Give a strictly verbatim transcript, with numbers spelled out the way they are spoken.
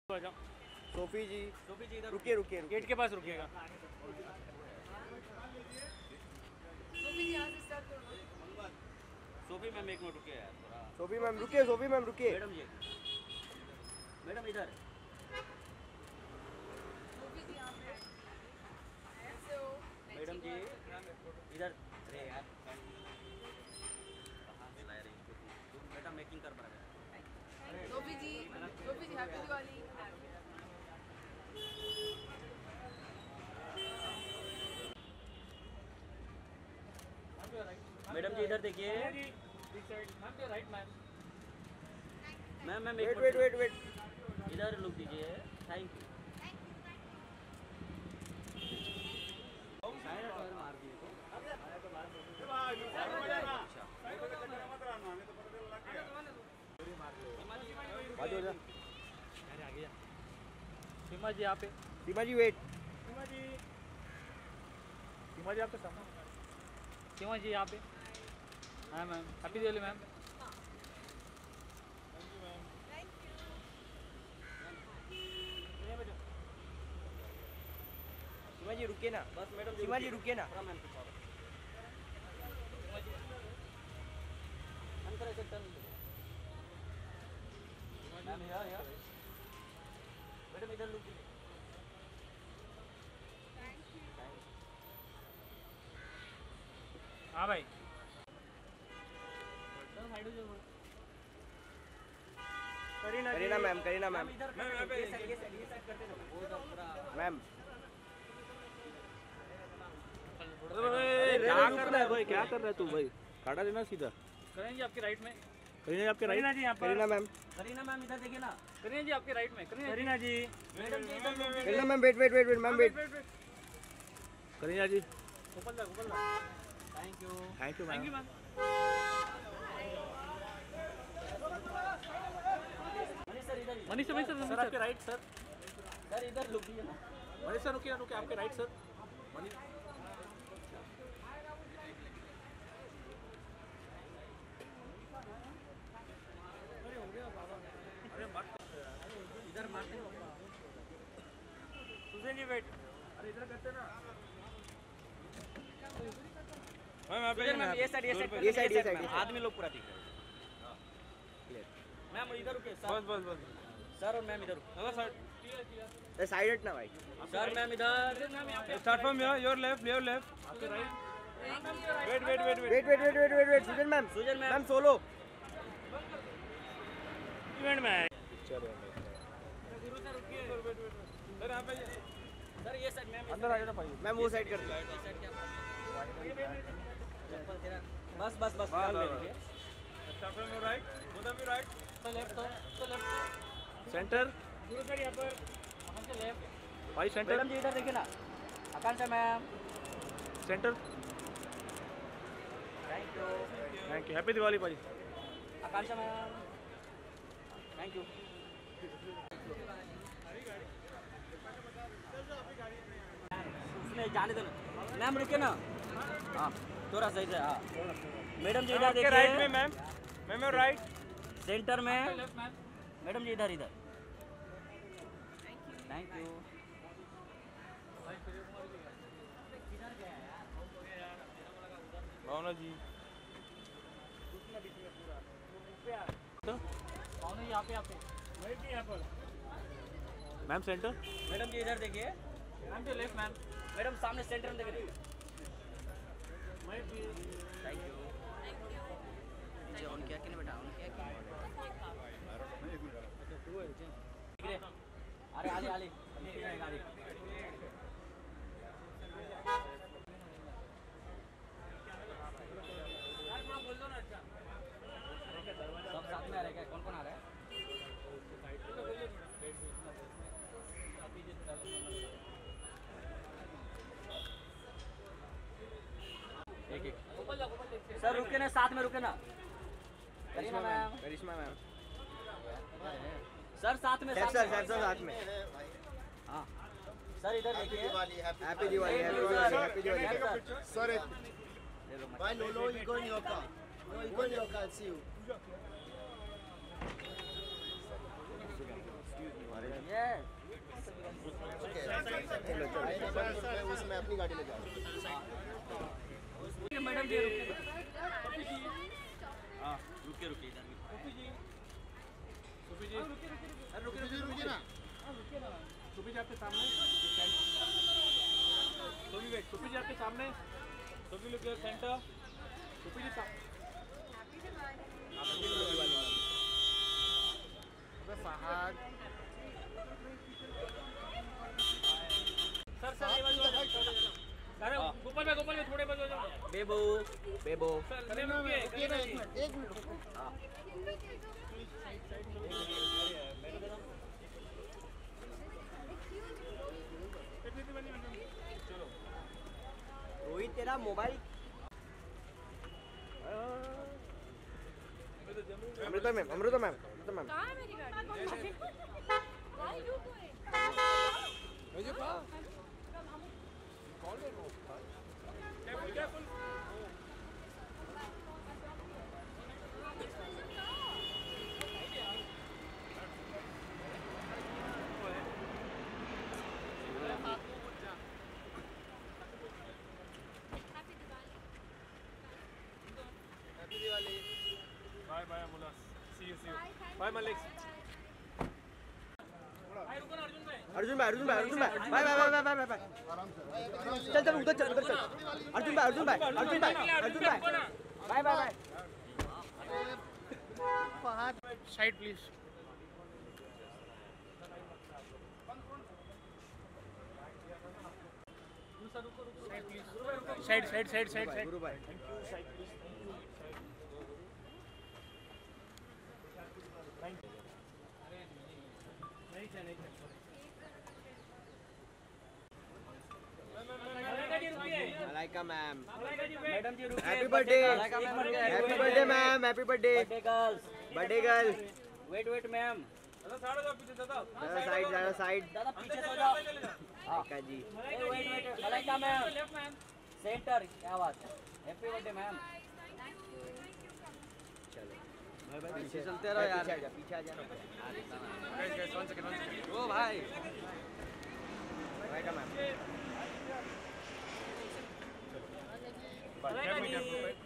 Sophie ji, Sophie जी इधर रुकिए रुकिए गेट के पास रुकिएगा। सोफी जी यहाँ से स्टार्ट कर दो। सोफी मैम एक मिनट रुकिए यार थोड़ा। सोफी मैम रुकिए, सोफी मैम रुकिए। मैडम जी, मैडम इधर। सोफी जी यहाँ पे ऐसे हो। मैडम जी इधर। अरे यार कहाँ से लाया रे इनको? तुम बेटा मेकिंग कर पड़ा है। Sophie ji, Sophie ji happy Diwali. Madam ji इधर देखिए। Ma'am ma'am wait wait wait wait. इधर लुक दीजिए। Thank you. मार दिए तो बाजू हो जा। आ गया सीमा जी यहाँ पे। सीमा जी वेट। सीमा जी सीमा जी आपके सामने। सीमा जी यहाँ पे। हाँ ma'am happy Diwali ma'am. Seema ji रुकिए ना। बस मैडम सीमा जी रुकिए ना। मैम अंतर ऐसे टर्न मैम यार यार मैडम इधर लुक दीजिए। हाँ भाई Kareena Kareena ma'am, Kareena ma'am. Ma'am क्या कर रहा है भाई? क्या कर रहा है तू भाई? काटा देना सीधा। करीना जी आपके राइट में। करीना जी आपके राइट। जी यहाँ पर। करीना मैम, करीना मैम इधर देखिए ना। करीना जी आपके राइट में। करीना जी मैडम जी इधर look Kareena ma'am wait wait wait wait ma'am wait. Kareena ji ऊपर जा ऊपर जा। Thank you thank you ma'am. Ma'am. Manish sir इधर। Manish sir, Manish sir, sir आपके राइट सर। सर इधर लुक दीजिए ना। मनीष सर रुकिए रुकिए आपके राइट सर। मनीष इधर मारते हो। Sussanne ji wait. अरे इधर करते ना। सुजन मैम ये साइड ये साइड ये साइड ये साइड। आदमी लोग पूरा दिख रहे हैं। मैम इधर रुके सर। बस बस बस। सर और मैम इधर रुके। अगर सर साइड हट ना भाई। सर मैम इधर। Start from your your left your left. आपके right. Wait wait wait wait wait wait wait wait wait wait Sussanne ma'am. Sussanne ma'am. Ma'am solo. Event में सर यहाँ पे सर ये side ma'am अंदर आ जाना भाई। Ma'am वो साइड कर दो। बस बस बस start from your right. Both of you right. तो लेफ्ट तो तो लेफ्ट सेंटर गुरु सर यहाँ पर अपन से लेफ्ट। भाई सेंटर। मैडम जी इधर देखिए ना। Akanksha ma'am. Centre. Thank you thank you. Happy Diwali भाई। आकांक्षा मैम। Thank you. उसमें जाने दो ना। मैम रुके ना। हाँ थोड़ा सही से। हाँ मैडम जी इधर देखिए। राइट में ma'am. Ma'am your right. Centre में। मैडम जी इधर इधर। Thank you. भावना जी कौन है यहाँ पे? यहाँ पे यहाँ पर। Ma'am centre. मैडम जी इधर देखिए। मैम तो लेफ्ट मैम। मैडम सामने सेंटर में देख रही। Thank you. जी ऑन किया कि नहीं बेटा? ऑन किया कि नहीं? अरे आले आले गाड़ी। सब साथ में आ रहे क्या? कौन कौन आ रहा है? एक एक सर रुके ना। साथ में रुके ना। Kareena ma'am. Karisma ma'am. Sir साथ में। सर सर सर साथ में। हाँ सर इधर देखिए। Happy Diwali happy Diwali happy Diwali. Sir, why no no you go in your car? No you go in your car and see you. Yes. मैं उसमें अपनी गाड़ी में जा रहा हूँ। मैडम जी हाँ रुके रुके इधर सुपी जी अरे रुकिए रुकिए रुकिए ना सुपी जी आपके सामने सुपी वेट सुपी जी आपके सामने Supi look your centre Supi ji सामने फहद सर सर ये बाजू अरे गोपाल भाई गोपाल भाई थोड़े बाजू जाओ बेबो बेबो सर ले रुकिए एक मिनट एक मिनट हाँ रोहित तेरा mobile Amrita ma'am Amrita ma'am Amrita ma'am कहाँ है मेरी गाड़ी? Why you going? careful careful bye bye amulas see you see you bye malik भाई रुको ना अर्जुन भाई अर्जुन भाई अर्जुन भाई अर्जुन भाई bye bye bye bye bye bye चल चल उधर चल उधर चल अर्जुन भाई अर्जुन भाई अर्जुन भाई अर्जुन भाई bye bye bye Fahad side please side side side side side गुरु भाई मलाइका मैम मैडम जी रुकिए happy birthday happy birthday ma'am happy birthday birthday girls birthday girl wait wait ma'am दादा साइड जाओ पीछे दादा साइड जाना साइड दादा पीछे सो जाओ Malaika ji wait wait wait Malaika ma'am centre क्या बात है हैप्पी बर्थडे मैम चलो पीछे चलते रहो यार पीछे आ जा पीछे आ जा guys guys one second one second ओ भाई मलाइका मैम Careful, careful.